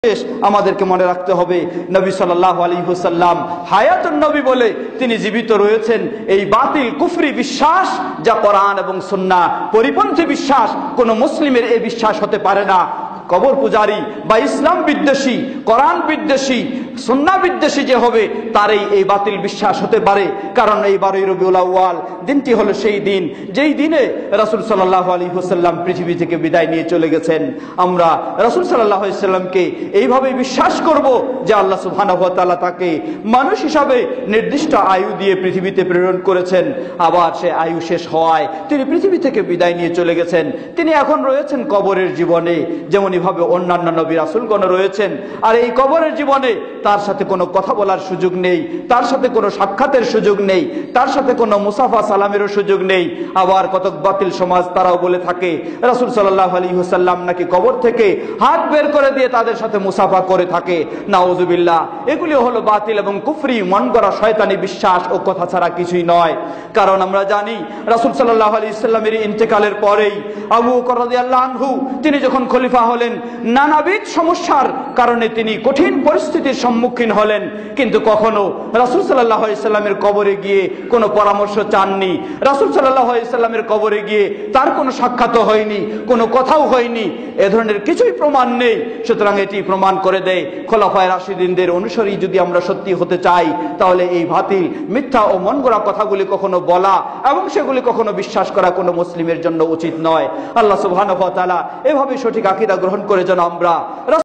আমাদেরকে মনে রাখতে হবে নবী সাল্লাল্লাহু আলাইহি ওয়াসাল্লাম হায়াতুন নবী বলে তিনি জীবিত রয়েছেন। এই বাতিল কুফরি বিশ্বাস যা কোরআন এবং সুন্নাহ পরিপন্থী বিশ্বাস, কোন মুসলিমের এই বিশ্বাস হতে পারে না। কবর পূজারী বা ইসলাম বিদ্বেষী, কোরআন বিদ্বেষী, সুন্নাহ বিদ্বেষী যে হবে তারই এই বাতিল বিশ্বাস হতে পারে। কারণ এই 12 রবিউল আউয়াল দিনটি হলো সেই দিন যেই দিনে রাসূল সাল্লাল্লাহু আলাইহি ওয়াসাল্লাম পৃথিবী থেকে বিদায় নিয়ে চলে গেছেন। আমরা রাসূল সাল্লাল্লাহু আলাইহি ওয়াসাল্লামকে এইভাবে বিশ্বাস করব যে আল্লাহ সুবহানাহু ওয়া তাআলা তাকে মানুষ হিসাবে নির্দিষ্ট আয়ু দিয়ে পৃথিবীতে প্রেরণ করেছেন। আবার সে আয়ু শেষ হওয়ায় তিনি পৃথিবী থেকে বিদায় নিয়ে চলে গেছেন। তিনি এখন রয়েছেন কবরের জীবনে, যেমন ভাবে অন্যান্য নবী রাসূলগণ রয়েছেন। আর এই কবরের জীবনে তার সাথে কোনো কথা বলার সুযোগ নেই, তার সাথে কোনো সাক্ষাতের সুযোগ নেই, তার সাথে কোনো মুসাফা সালামেরও সুযোগ নেই। আবার কতক বাতিল সমাজ তারাও বলে থাকে রাসূল সাল্লাল্লাহু আলাইহি ওয়াসাল্লাম নাকি কবর থেকে হাত বের করে দিয়ে তাদের সাথে মুসাফা করে থাকে। নাউযুবিল্লাহ। এগুলি হলো বাতিল এবং কুফরি মন গড়া শয়তানি বিশ্বাস ও কথা ছাড়া কিছুই নয়। কারণ আমরা জানি রাসূল সাল্লাল্লাহু আলাইহি ওয়াসাল্লামের ইন্তেকালের পরেই আবু বকর রাদিয়াল্লাহু আনহু তিনি যখন খলিফা হলেন, নানাবিধ সমস্যার কারণে তিনি কঠিন পরিস্থিতির সম্মুখীন হলেন, কিন্তু কখনো রাসূল সাল্লাল্লাহু আলাইহি ওয়াসাল্লামের কবরে গিয়ে কোনো পরামর্শ চাননি। রাসূল সাল্লাল্লাহু আলাইহি ওয়াসাল্লামের কবরে গিয়ে তার কোনো সাক্ষাৎও হয়নি, কোনো কথাও হয়নি। এ ধরনের কিছুই প্রমাণ নেই। সুতরাং এটি প্রমাণ করে দেয় খোলাফায়ে রাশিদিনদের অনুসারী যদি আমরা সত্যি হতে চাই, তাহলে এই বাতিল মিথ্যা ও মন গড়া কথাগুলি কখনো বলা এবং সেগুলি কখনো বিশ্বাস করা কোনো মুসলিমের জন্য উচিত নয়। আল্লাহ সুবহানাহু ওয়া তাআলা এভাবে সঠিক আকীদা গ্রহণ করে যেন আমরা